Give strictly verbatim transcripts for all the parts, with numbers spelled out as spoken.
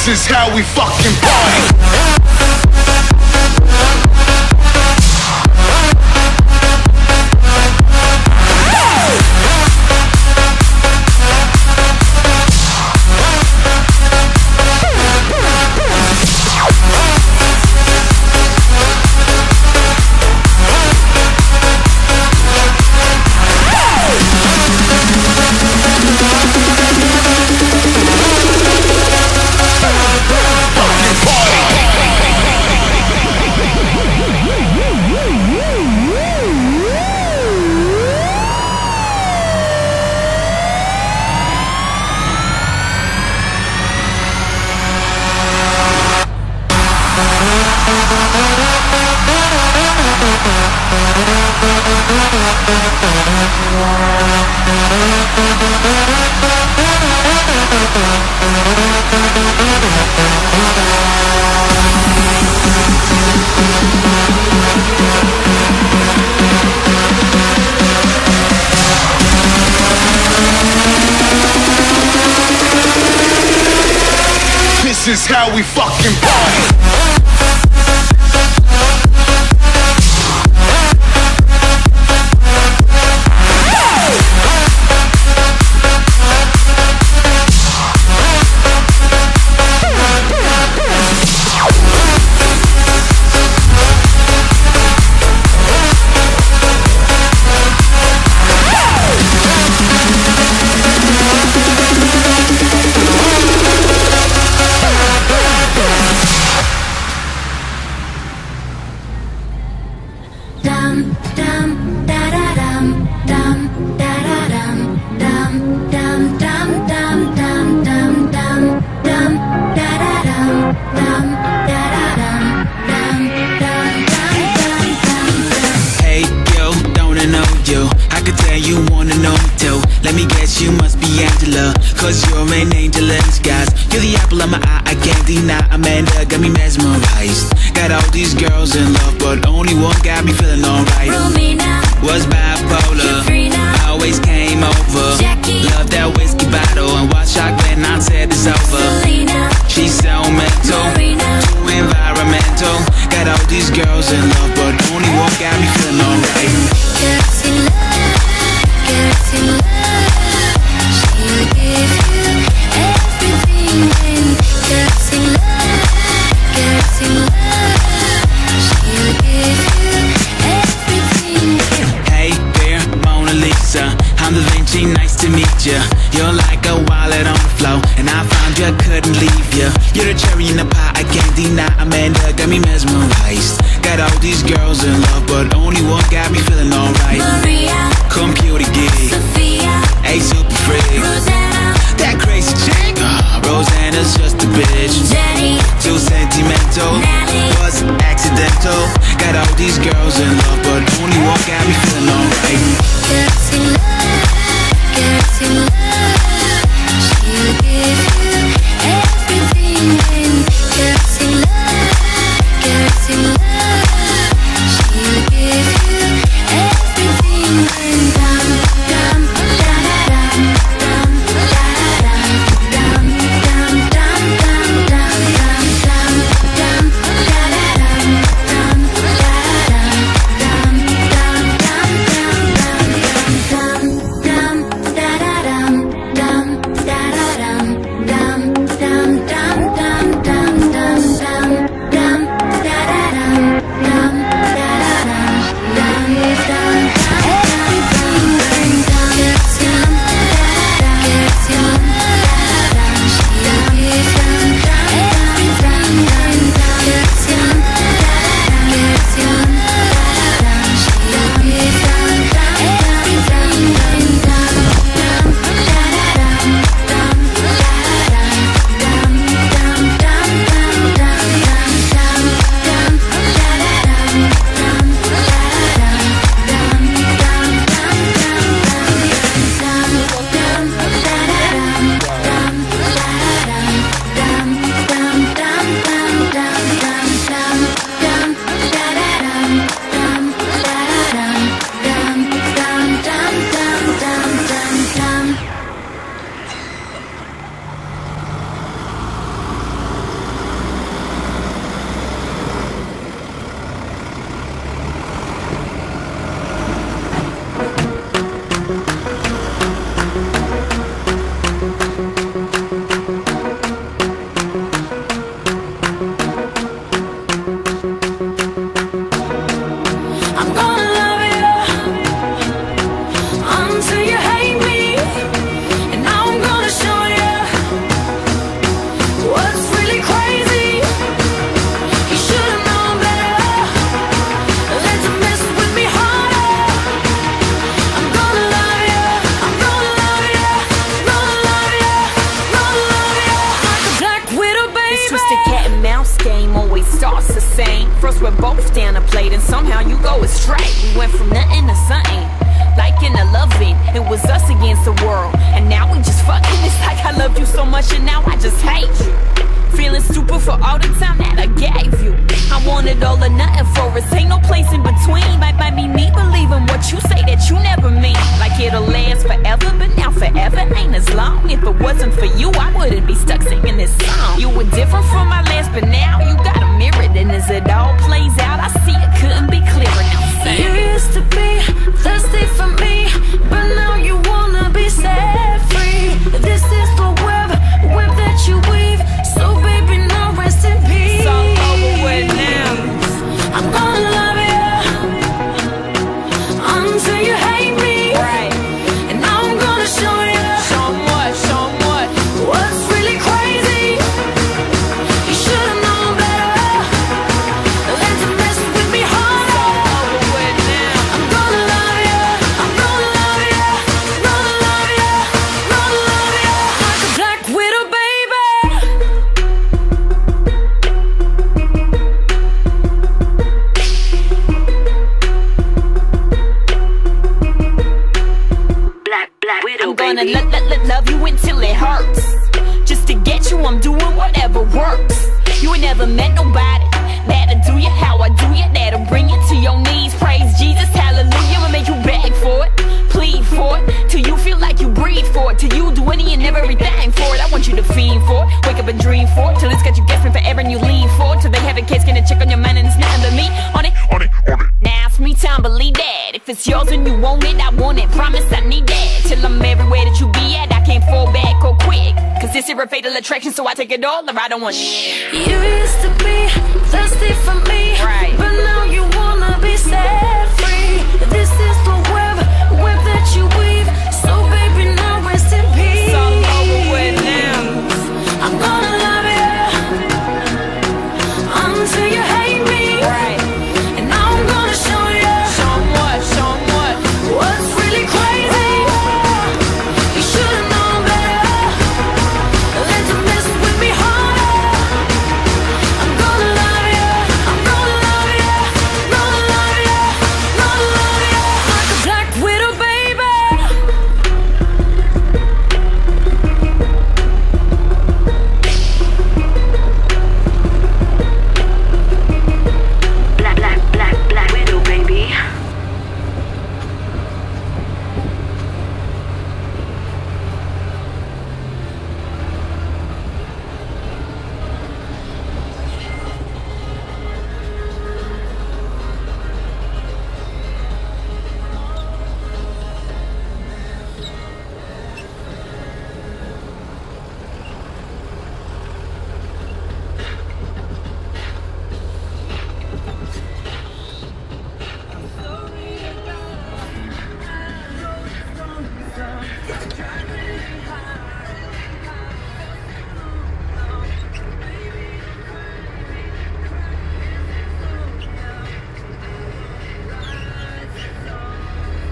This is how we fucking party. This is how we fucking party. Let me guess, you must be Angela, cause you're an angel in disguise. You're the apple of my eye, I can't deny. Amanda got me mesmerized. Got all these girls in love, but only one got me feeling alright. Romina was bipolar, Katrina always came over. Jackie loved that whiskey bottle and watched shot when I said it's over. Selena She's so mental, Marina too environmental. Got all these girls in love, but only one got me feeling alright. Girls in love, girls in love. She'll give you everything. And girls in love, girls in love. She'll give you everything. Hey there, Mona Lisa, I'm Da Vinci, nice to meet ya. You're like a wallet on the floor, and I found you, I couldn't leave ya. You're the cherry in the pie, I can't deny. Amanda got me mesmerized. Got all these girls in love, but only one got me feeling alright. Maria, computer geek, Sophia, a super freak, Rosanna, that crazy chick. uh, Rosanna's just a bitch. Jenny, Too sentimental, Natalie, was accidental. Got all these girls in love, but only one got me feeling alright. girls in love, girls in love. She'll give you everything. And girls in love, girls in love. She'll give you everything. And dum dum da da dum dum da da dum dum dum dum dum dum dum da da dum dum da da dum dum dum dum dum dum. Twisted cat and mouse game always starts the same. First we're both down a plate and somehow you go astray. We went from nothing to something, like in a loving. It was us against the world, and now we just fucking. It's like I loved you so much and now I just hate you. Feeling stupid for all the time that I gave you. I wanted all or nothing for us, ain't no place in between. Might might be me believing what you say that you never mean. Like it'll last forever, but now forever ain't as long. If it wasn't for you, I wouldn't be stuck singing this song. You were different from my last, but now you got a mirror. And as it all plays out, I see it couldn't be clearer. Now say You used to be thirsty for me, but now you wanna be set free. This is the web, web that you weave. So baby, now rest in peace. it's all over with now. I'm gonna love you until you hate me, Right. and now I'm gonna show you Show 'em what, show 'em what. what's really crazy. You should've known better than to mess with me harder. Over with now. I'm gonna love you, I'm gonna love you, gonna love you, gonna love you like a black widow, baby. Black, black widow, I'm gonna baby. let, let, let love you until it hurts. Just to get you, I'm doing whatever works. You ain't never met nobody that'll do you how I do you, that'll bring you to your knees. Praise Jesus, hallelujah. I'ma make you beg for it, plead for it, till you feel like you breathe for it, till you do any and everything for it. I want you to fiend for it, wake up and dream for it, till it's got you guessing forever and you lean for it, till they have a case, get a check on your mind and it's nothing but me on it. On it, on it. Now it's me time, believe that. If it's yours and you want it, I want it. Promise I need that. Till I'm everywhere that you be at, I can't fall back or quick. Cause this is a fatal attraction, so I take it all or I don't want shit. You used to be thirsty for me, Right. but now you wanna be set free. This is the web, web that you weave. So baby, now rest in peace. It's all over with now. I'm gonna love you until you hate me, Right. and now I'm gonna show you Show 'em what, show 'em what. what's really crazy. You should've known better than to mess with me harder. I'm gonna love you, I'm gonna love you, gonna love you, gonna love you like a black widow, baby. Black, black, black, black widow, baby.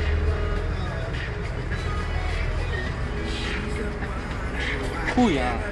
Booyah.